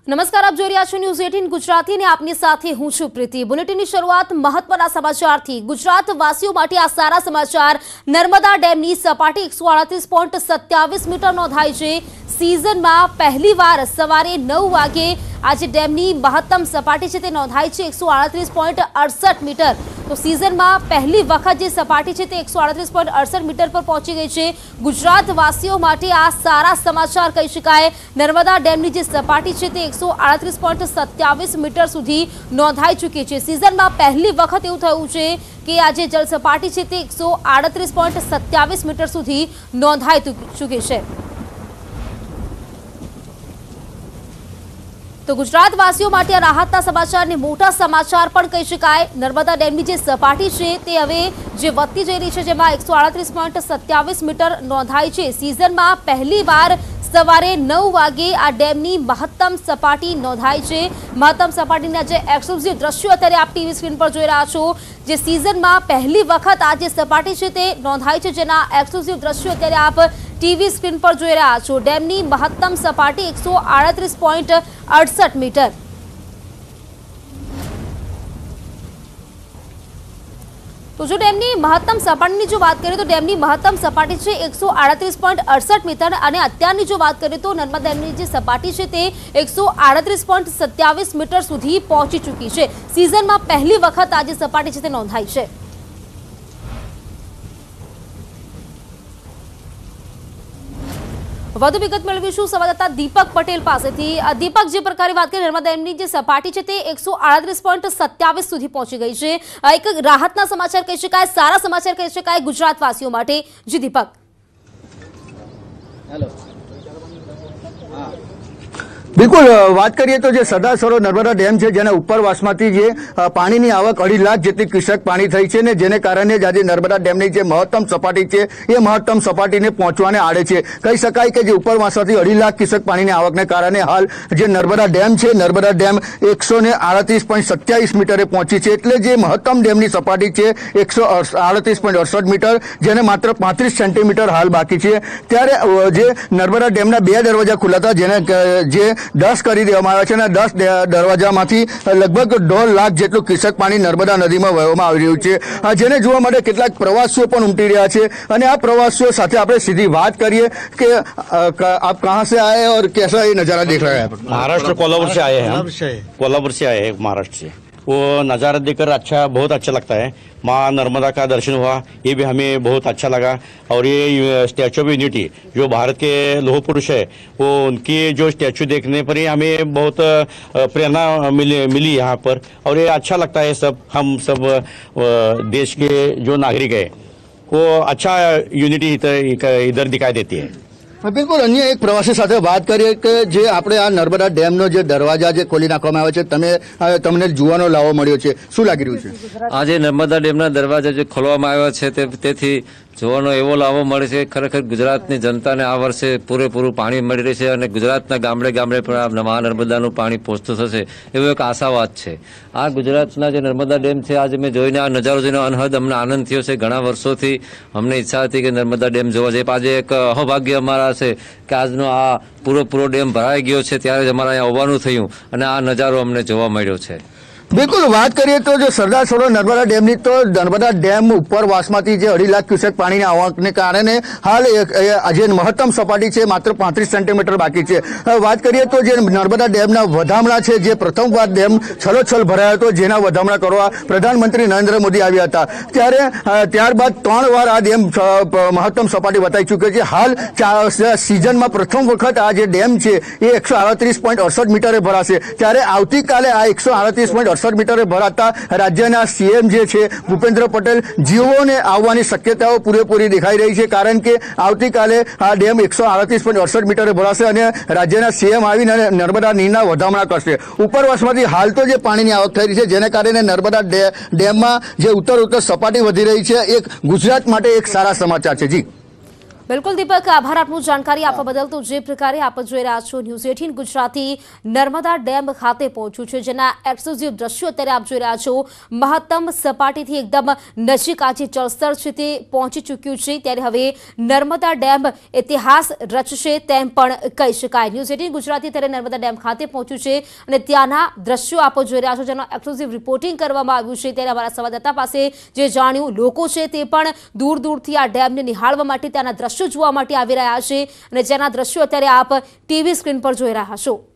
નમસ્કાર, આપ જોઈ રહ્યા છો ન્યૂઝ 18 ગુજરાતી અને આપની સાથે હું છું પ્રીતિ। બુલેટિનની શરૂઆત મહત્વના સમાચારથી। ગુજરાતવાસીઓ માટે આ સારા સમાચાર। નર્મદા ડેમની સપાટી 138.27 મીટર નોંધાઈ છે। सीजन में पहली बार सवारे 9 वागे आज डेमनी महत्तम सपाटी है नोंधाई है 138.68 मीटर। तो सीजन में पहली वखत जो सपाटी है 138.68 मीटर पर पहुंची गई है। गुजरातवासीओ माटे आ सारा समाचार कही शकाय। नर्मदा डेमनी जो सपाटी है 138.27 मीटर सुधी नोंधाई चूकी है। सीजन में पहली वखत एवुं थयुं छे कि आज जल सपाटी है 138.27 मीटर सुधी नोंधाई चूकी है। तो गुजरातवासीओ माटे राहतना समाचार ने मोटा समाचार पण कही शकाय। नर्मदा डेमनी जे सपाटी छे ते हवे जे वधती जई रही छे, जेमां 138.27 मीटर नोंधाई छे। सीजन में पहली बार सवारे 9 वागे आ डेमनी महत्तम सपाटी नोंधाई छे। महत्तम सपाटीना जे एक्सक्लूसिव दृश्यो अत्यारे आप टीवी स्क्रीन पर जोई रह्या छो, जे सीजन में पहली वखत आ जे सपाटी छे ते नोंधाई छे, जेना एक्सक्लूसिव दृश्यो अत्यारे आप टीवी स्क्रीन पर जोई रह्या छो। डेमनी महत्तम सपाटी 138.68 मीटर। तो जो डेमनी महत्तम सपाटी जो बात करें तो डेमनी महत्तम सपाटी है 138.68 मीटर और अत्यारनी जो बात करें तो नर्मदा डेमनी जो सपाटी है ते 138.27 मीटर सुधी पहुंची चुकी है। सीजन में पहली वखत आज सपाटी है नोंधाई है। વધુ વિગત મેળવીશું સંવાદદાતા દીપક પટેલ પાસેથી। દીપક, જે પ્રકારે વાત કરીએ નર્મદા ડેમની જે સપાટી છે તે 138.27 સુધી પહોંચી ગઈ છે। એક રાહતના સમાચાર કહી શકાય, સારા સમાચાર કહી શકાય ગુજરાતવાસીઓ માટે। જી દીપક। હેલો, बिल्कुल बात करिए तो जो सरदार सरोवर नर्मदा डेम है जेना उपरवासमांथी जे पानी आवक 2.5 लाख जेटली क्यूसेक पानी थई छे ने जेने कारणे आज नर्मदा डेमनी जे महत्तम सपाटी है ये महत्तम सपाटी ने पहुंचवाने आड़े छे। कही शकाय कि जे उपरवासमांथी 2.5 लाख क्यूसेक पानी आवकने कारणे हाल जे नर्मदा डेम है नर्मदा डेम 138.27 मीटरे पहुंची है। एटले जे महत्तम डेमनी सपाटी है 138.68 मीटर, जेने मात्र 35 सेंटीमीटर हाल बाकी है। त्यारे जे नर्मदा डेमना 2 दरवाजा खुला था, जेने जे 10 કરી દેવામાં આવ્યા છે અને 10 દરવાજામાંથી લગભગ 1.5 લાખ જેટલું ક્યુસેક પાણી નર્મદા નદીમાં વહેવામાં આવી રહ્યું છે, જેને જોવા માટે કેટલાક પ્રવાસીઓ પણ ઉમટી રહ્યા છે। અને આ પ્રવાસીઓ સાથે આપણે સીધી વાત કરીએ કે आप कहां से आए और कैसा ये नजारा देख रहे हैं? महाराष्ट्र कोल्हापुर से आए हैं। कोल्हापुर से आए हैं महाराष्ट्र से। वो नज़ारा देखकर बहुत अच्छा लगता है। माँ नर्मदा का दर्शन हुआ, ये भी हमें बहुत अच्छा लगा। और ये स्टैचू ऑफ यूनिटी जो भारत के लौह पुरुष है, वो उनकी जो स्टैचू देखने पर ही हमें बहुत प्रेरणा मिली यहाँ पर। और ये अच्छा लगता है। हम सब देश के जो नागरिक है वो अच्छा यूनिटी इधर दिखाई देती है। बिल्कुल। अन्य एक प्रवासी साथे बात करिए कि जे आपणे आ नर्मदा डेमनो जे दरवाजा जे खोली नाखवामां आव्या छे, तमने जोવાનો लाવો મળ્યો છે, શું લાગી રહ્યું છે? આજે નર્મદા ડેમના દરવાજા જે ખોલવામાં આવ્યા છે તેથી જોવાનો એવો લાવો મળે છે। ખરેખર ગુજરાતની જનતાને આ વર્ષે પૂરેપૂરું પાણી મળી રહેશે અને ગુજરાતના ગામડે ગામડે પણ આ મહાનર્મદાનું પાણી પહોંચતું થશે એવો એક આશાવાદ છે। આ ગુજરાતના જે નર્મદા ડેમ છે આજે મેં જોઈને આ નજારો જોઈને અનહદ અમને આનંદ થયો છે। ઘણા વર્ષોથી અમને ઈચ્છા હતી કે નર્મદા ડેમ જોવા જઈએ। આજે એક અહોભાગ્ય અમારા છે કે આજનો આ પૂરો ડેમ ભરાઈ ગયો છે, ત્યારે જ અમારે અહીંયા આવવાનું થયું અને આ નજારો અમને જોવા મળ્યો છે। बिल्कुल बात करिए तो जो सरदार सरोवर नर्मदा डेमनी तो नर्मदा डेम उपरवासमांथी जे 2.5 लाख क्यूसेक पानी आवकने कारणे हाल जे महत्तम सपाटी है मात्र 35 सेंटीमीटर बाकी है। बात करिए तो जे नर्मदा डेमना वधामणा है जे प्रथमवार डेम छलोछल भरायो तो जेना वधामणा करवा प्रधानमंत्री नरेंद्र मोदी आव्या हता, त्यारे त्यारबाद 3 વાર आ डेम महत्तम सपाटी बताई चुकी है। हाल सीजन में प्रथम वखत आ जे डेम है ये 138.68 मीटरे भराशे, त्यारे आवतीकाले आ 138.68 मीटरे भराता राज्यना सीएम जे छे भूपेन्द्र पटेल जीवोने आववानी शक्यताओ पूरेपूरी देखाई रही है, कारण के आवतीकाले आ डेम 138.68 मीटरे भराशे अने राज्यना सीएम आवीने नर्मदा नीरना वधामणा करशे। उपरवासमांथी हाल तो जे पाणीनी आवक थई रही है जेने कारणे नर्मदा डेममां जे उत्तर सपाटी वधी रही है, एक गुजरात माटे एक सारा समाचार है। जी બિલકુલ દીપક, આભાર આપનું જાણકારી આપવા બદલ। તો જે પ્રકારે આપ જોઈ રહ્યા છો ન્યૂઝ 18 ગુજરાતી નર્મદા ડેમ ખાતે પહોંચ્યું છે, જેના એક્સક્લુઝિવ દ્રશ્યો અત્યારે આપ જોઈ રહ્યા છો। મહત્તમ સપાટીથી એકદમ નજીક આજે જળસ્તર છે તે પહોંચી ચૂક્યું છે, ત્યારે હવે નર્મદા ડેમ ઇતિહાસ રચશે તેમ પણ કહી શકાય। ન્યૂઝ 18 ગુજરાતી અત્યારે નર્મદા ડેમ ખાતે પહોંચ્યું છે અને ત્યાંના દ્રશ્યો આપ જોઈ રહ્યા છો, જેનો એક્સક્લુઝિવ રિપોર્ટિંગ કરવામાં આવ્યું છે। ત્યારે અમારા સંવાદદાતા પાસે જે જાણ્યું, લોકો છે તે પણ દૂર દૂરથી આ ડેમને નિહાળવા માટે, ત્યાંના દ્રશ્યો જોવા માટે આવી રહ્યા છે અને જેના દ્રશ્યો અત્યારે આપ ટીવી સ્ક્રીન પર જોઈ રહ્યા છો।